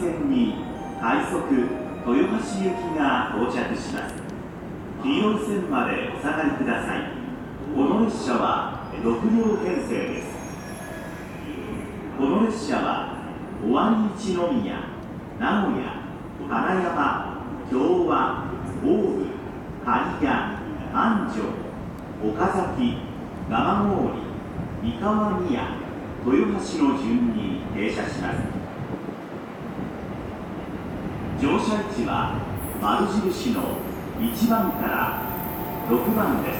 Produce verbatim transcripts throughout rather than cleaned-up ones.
線に快速豊橋行きが到着します。黄色い線までお下がりください。この列車はろく両編成です。この列車は尾張一宮、名古屋、金山、共和、大府、刈谷、安城、岡崎、蒲郡、三河宮、豊橋の順に停車します。乗車位置は丸印のいちばんからろくばんです。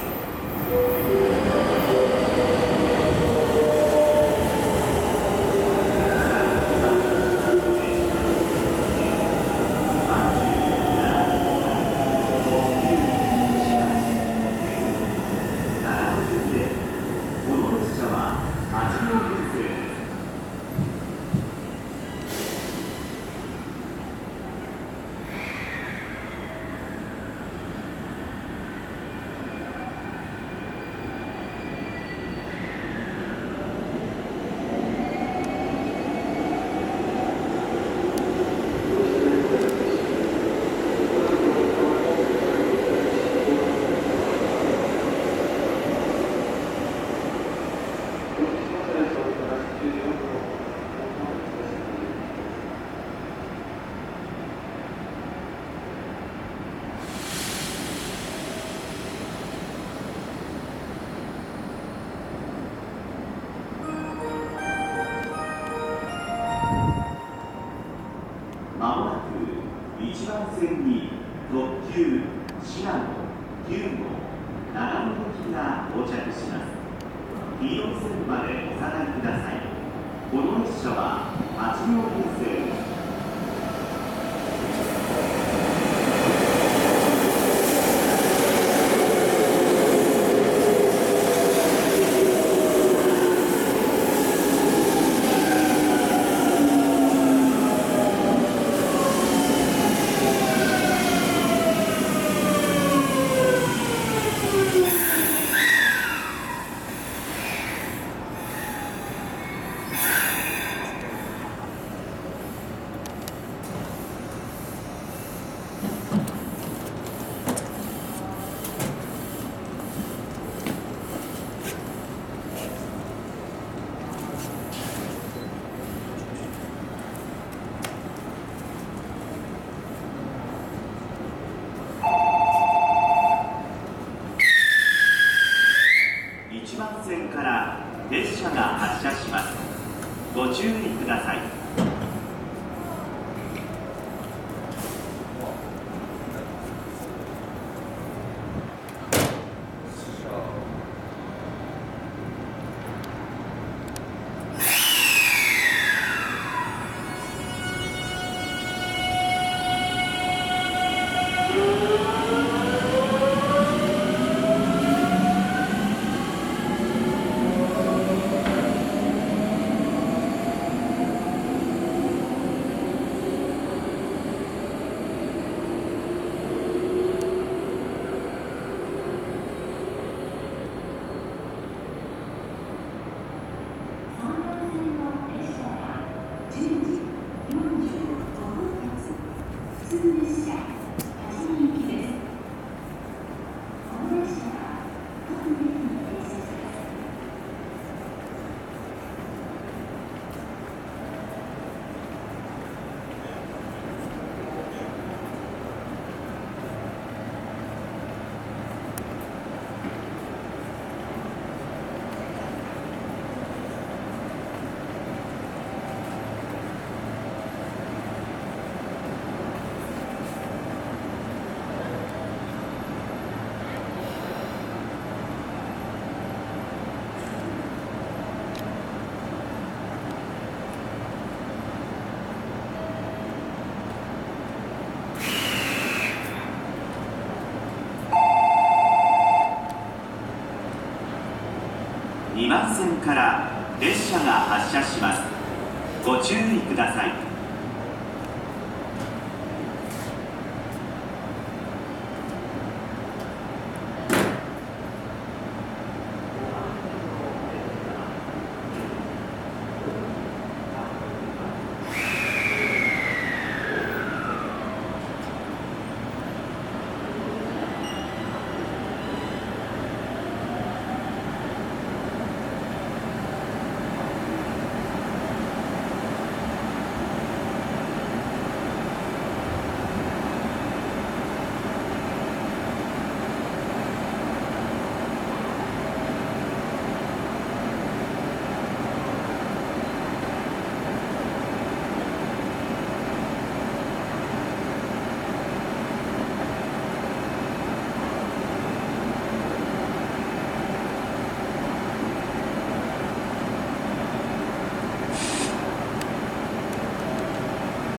まもなくいちばん線に特急しなのきゅうご長野行きが到着します。黄色い線までお下がりください。この列車ははち両編成です。いちばん線から列車が発車します。ご注意ください。にばん線から列車が発車します。ご注意ください。